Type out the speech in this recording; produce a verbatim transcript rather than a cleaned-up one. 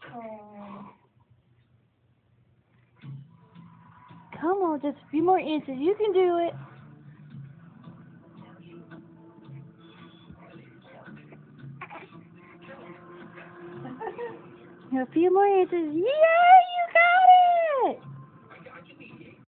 Oh. Come on, just a few more inches. You can do it. A few more inches. Yay!